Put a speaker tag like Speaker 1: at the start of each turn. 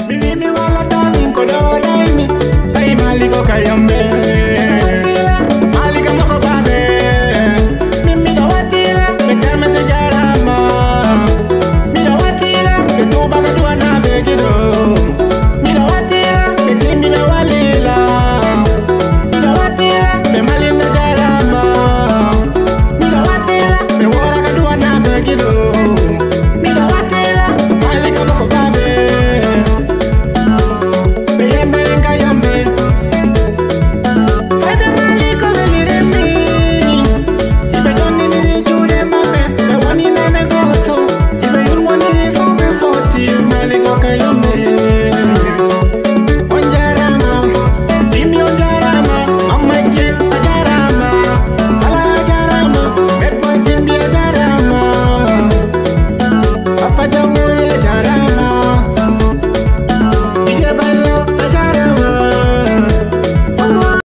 Speaker 1: Mimi wala dani kodo daimi. Ay maliko kayambe. Malika moko babe. Mimi da watila. Bekame se jarama. Mira watila. Ketuba kadua na begido. Mira watila. Ketimbi me walila. Mira watila. Be malinda jarama. Mira watila. Be wara kadua na begido. Mira watila. Malika moko babe. Okay.